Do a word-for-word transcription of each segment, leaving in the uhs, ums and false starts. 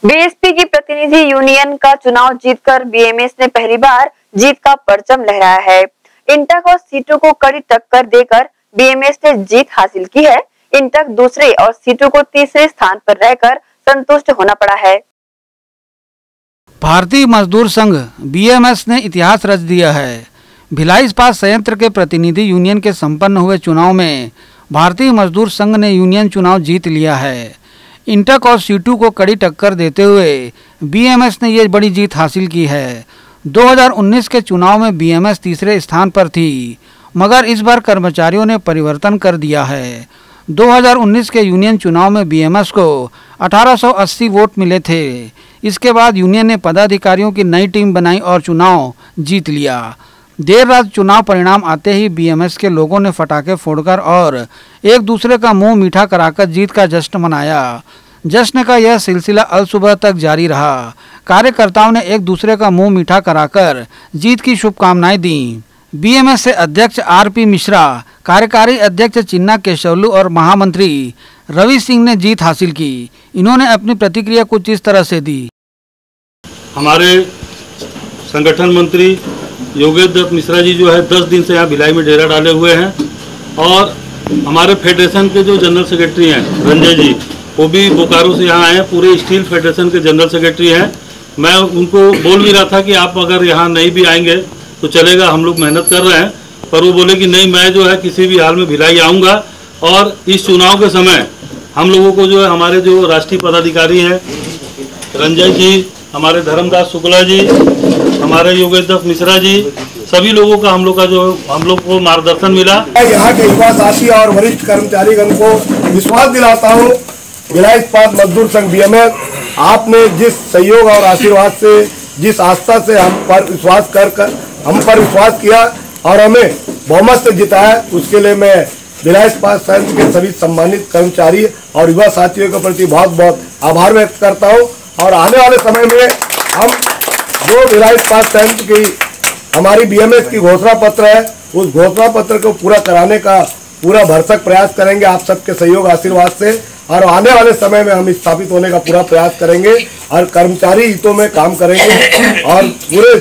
BSP की प्रतिनिधि union का चुनाव जीतकर बीएमएस ने पहली बार जीत का परचम लहराया है। इंटक और सीटू को कड़ी टक्कर देकर बीएमएस ने जीत हासिल की है। इंटक दूसरे और सीटू को तीसरे स्थान पर रहकर संतुष्ट होना पड़ा है। भारतीय मजदूर संघ बीएमएस ने इतिहास रच दिया है। भिलाई इस्पात संयंत्र के प्रतिनिधि यूनियन के संपन्न हुए चुनाव में भारतीय मजदूर संघ ने यूनियन चुनाव जीत लिया है। इंटक और सीटू को कड़ी टक्कर देते हुए बीएमएस ने ये बड़ी जीत हासिल की है। दो हज़ार उन्नीस के चुनाव में बीएमएस तीसरे स्थान पर थी, मगर इस बार कर्मचारियों ने परिवर्तन कर दिया है। दो हज़ार उन्नीस के यूनियन चुनाव में बीएमएस को अठारह सौ अस्सी वोट मिले थे। इसके बाद यूनियन ने पदाधिकारियों की नई टीम बनाई और चुनाव जीत लिया। देर रात चुनाव परिणाम आते ही बीएमएस के लोगों ने पटाखे फोड़कर और एक दूसरे का मुंह मीठा कराकर जीत का जश्न मनाया। जश्न का यह सिलसिला अल सुबह तक जारी रहा। कार्यकर्ताओं ने एक दूसरे का मुंह मीठा कराकर जीत की शुभकामनाएं दी। बीएमएस से अध्यक्ष आरपी मिश्रा, कार्यकारी अध्यक्ष चिन्ना केशवलू और महामंत्री रवि सिंह ने जीत हासिल की। इन्होंने अपनी प्रतिक्रिया कुछ इस तरह से दी। हमारे संगठन मंत्री योगेश दत्त मिश्रा जी जो है दस दिन से यहाँ भिलाई में डेरा डाले हुए हैं, और हमारे फेडरेशन के जो जनरल सेक्रेटरी हैं रंजय जी, वो भी बोकारो से यहाँ आए हैं। पूरे स्टील फेडरेशन के जनरल सेक्रेटरी हैं। मैं उनको बोल भी रहा था कि आप अगर यहाँ नहीं भी आएंगे तो चलेगा, हम लोग मेहनत कर रहे हैं, पर वो बोले कि नहीं, मैं जो है किसी भी हाल में भिलाई आऊँगा। और इस चुनाव के समय हम लोगों को जो है हमारे जो राष्ट्रीय पदाधिकारी हैं रंजय जी, हमारे धर्मदास शुक्ला जी, हमारे योगेश दत्त मिश्रा जी, सभी लोगों का हम लोग का जो हम लोग को मार्गदर्शन मिला। यहाँ के युवा साथी और वरिष्ठ कर्मचारीगण को विश्वास दिलाता हूँ, भिलाई इस्पात मजदूर संघ बीएमएस, आपने जिस सहयोग और आशीर्वाद से, जिस आस्था से हम पर विश्वास कर कर हम पर विश्वास किया और हमें बहुमत से जिताया, उसके लिए मैं भिलाई इस्पात संघ के सभी सम्मानित कर्मचारी और युवा साथियों के प्रति बहुत बहुत आभार व्यक्त करता हूँ। और आने वाले समय में हम जो भिलाई इस्पात संघ की हमारी बीएमएस की घोषणा पत्र है, उस घोषणा पत्र को पूरा कराने का पूरा भरसक प्रयास करेंगे आप सबके सहयोग आशीर्वाद से। और आने वाले समय में हम स्थापित होने का पूरा प्रयास करेंगे और कर्मचारी हितों में काम करेंगे। और पूरे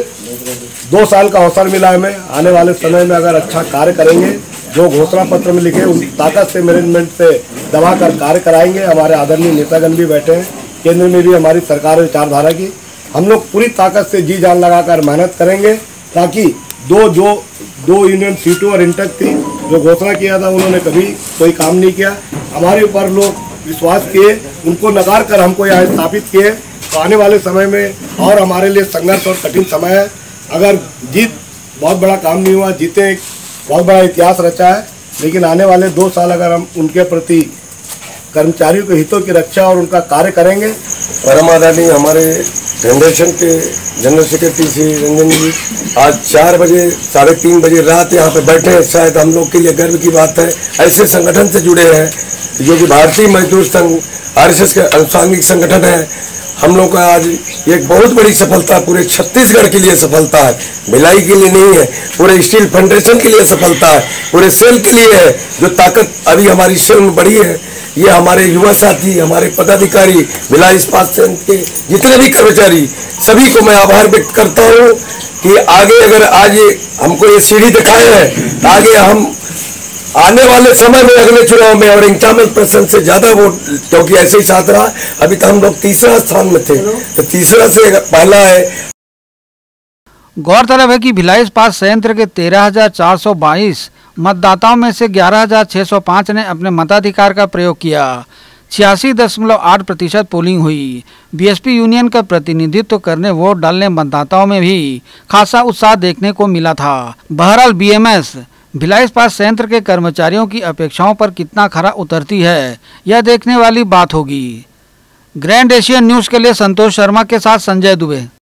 दो साल का अवसर मिला है हमें, आने वाले समय में अगर अच्छा कार्य करेंगे, जो घोषणा पत्र में लिखे उस ताकत से मैनेजमेंट से दबा कर कार्य कराएंगे। हमारे आदरणीय नेतागण भी बैठे हैं, केंद्र में भी हमारी सरकार विचारधारा की, हम लोग पूरी ताकत से जी जान लगाकर मेहनत करेंगे, ताकि दो जो दो यूनियन सीटों और इंटक थी, जो घोषणा किया था उन्होंने कभी कोई काम नहीं किया। हमारे ऊपर लोग विश्वास किए, उनको नकार कर हमको यहाँ स्थापित किए। तो आने वाले समय में और हमारे लिए संघर्ष और कठिन समय है। अगर जीत बहुत बड़ा काम नहीं हुआ, जीते एक बहुत बड़ा इतिहास रचा है, लेकिन आने वाले दो साल अगर हम उनके प्रति कर्मचारियों के हितों की रक्षा और उनका कार्य करेंगे। परम आदरणीय हमारे फेडरेशन के जनरल सेक्रेटरी श्री रंजन जी आज चार बजे साढ़े तीन बजे रात यहाँ पे बैठे हैं। शायद हम लोग के लिए गर्व की बात है, ऐसे संगठन से जुड़े हैं जो कि भारतीय मजदूर संघ आरएसएस के अनुसांगिक संगठन है। हम लोग का आज एक बहुत बड़ी सफलता पूरे छत्तीसगढ़ के लिए सफलता है, भिलाई के लिए नहीं है, पूरे स्टील फेडरेशन के लिए सफलता है, पूरे सेल के लिए है। जो ताकत अभी हमारी सेल में बढ़ी है, ये हमारे युवा साथी, हमारे पदाधिकारी, भिलाई इस्पात संघ के जितने भी कर्मचारी, सभी को मैं आभार व्यक्त करता हूँ कि आगे अगर आज हमको ये सीढ़ी दिखाए हैं, आगे हम आने वाले समय में अगले चुनाव में और इक्यावन परसेंट से ज्यादा वोट, क्योंकि ऐसे ही साथ रहा। अभी तो हम लोग तीसरा स्थान में थे, तो तीसरा से पहला है। गौरतलब है कि भिलाई इस्पात संयंत्र के तेरह हजार चार सौ बाईस मतदाताओं में से ग्यारह हजार छह सौ पाँच ने अपने मताधिकार का प्रयोग किया। छियासी दशमलव आठ प्रतिशत पोलिंग हुई। बीएसपी यूनियन का प्रतिनिधित्व करने वोट डालने मतदाताओं में भी खासा उत्साह देखने को मिला था। बहरहाल बीएमएस भिलाई इस्पात संयंत्र के कर्मचारियों की अपेक्षाओं पर कितना खरा उतरती है, यह देखने वाली बात होगी। ग्रैंड एशियन न्यूज़ के लिए संतोष शर्मा के साथ संजय दुबे।